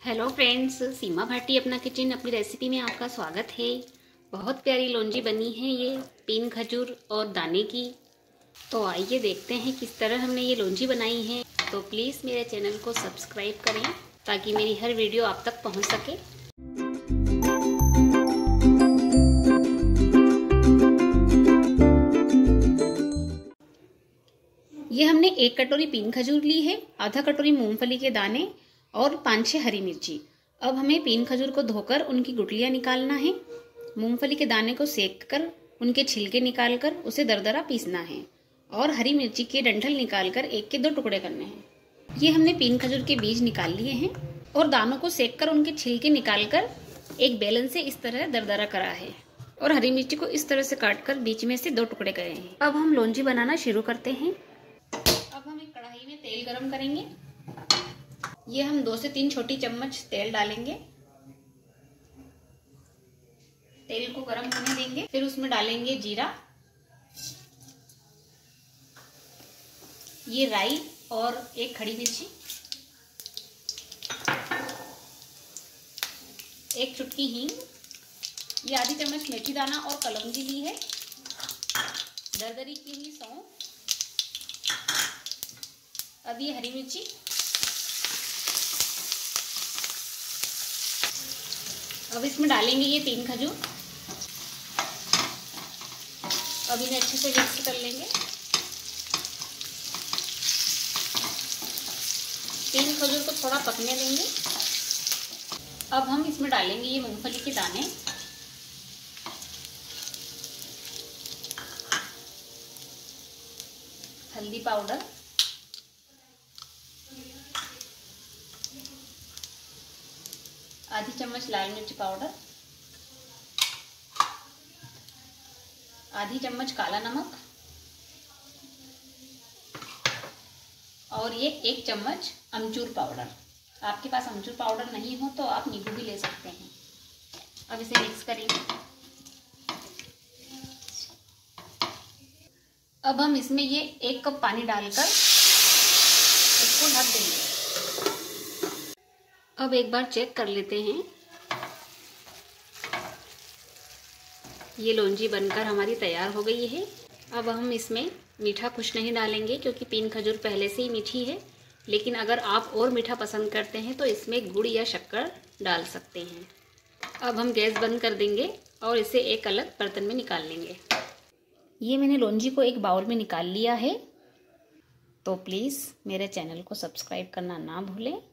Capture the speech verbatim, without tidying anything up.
Hello friends, सीमा भाटी अपना kitchen अपनी recipe में आपका स्वागत है। बहुत प्यारी लौंजी बनी है ये पीन खजूर और दाने की। तो आइए देखते हैं किस तरह हमने ये लौंजी बनाई है। तो प्लीज़ मेरे चैनल को सब्सक्राइब करें ताकि मेरी हर वीडियो आप तक पहुंच सके। ये हमने एक कटोरी पीन खजूर ली है, आधा कटोरी मूंगफली के दाने और पाँच छः हरी मिर्ची। अब हमें पीन खजूर को धोकर उनकी गुठलियाँ निकालना है। मूंगफली के दाने को सेक कर उनके छिलके निकालकर उसे दरदरा पीसना है और हरी मिर्ची के डंठल निकालकर एक के दो टुकड़े करने हैं। ये हमने पीन खजूर के बीज निकाल लिए हैं और दानों को सेक कर उनके छिलके निकालकर एक बेलन से इस तरह दरदरा करा है और हरी मिर्ची को इस तरह से काट कर बीच में से दो टुकड़े करे हैं। अब हम लौंजी बनाना शुरू करते हैं। अब हम एक कढ़ाई में तेल गरम करेंगे। ये हम दो से तीन छोटी चम्मच तेल डालेंगे। तेल को गरम होने देंगे, फिर उसमें डालेंगे जीरा, ये राई और एक खड़ी मिर्ची, एक चुटकी हींग, ये आधी चम्मच मेथी दाना और कलौंजी ली है, दरदरी की हुई सौंफ, अब ये हरी मिर्ची, अब इसमें डालेंगे ये तीन खजूर। अब इन्हें अच्छे से मिक्स कर लेंगे। तीन खजूर को थोड़ा पकने देंगे। अब हम इसमें डालेंगे ये मूंगफली के दाने, हल्दी पाउडर, आधी चम्मच लाल मिर्च पाउडर, आधी चम्मच काला नमक और ये एक चम्मच अमचूर पाउडर। आपके पास अमचूर पाउडर नहीं हो तो आप नींबू भी ले सकते हैं। अब इसे मिक्स करेंगे। अब हम इसमें ये एक कप पानी डालकर इसको ढक देंगे। अब एक बार चेक कर लेते हैं। ये लौंजी बनकर हमारी तैयार हो गई है। अब हम इसमें मीठा कुछ नहीं डालेंगे क्योंकि पीन खजूर पहले से ही मीठी है, लेकिन अगर आप और मीठा पसंद करते हैं तो इसमें गुड़ या शक्कर डाल सकते हैं। अब हम गैस बंद कर देंगे और इसे एक अलग बर्तन में निकाल लेंगे। ये मैंने लौंजी को एक बाउल में निकाल लिया है। तो प्लीज़ मेरे चैनल को सब्सक्राइब करना ना भूलें।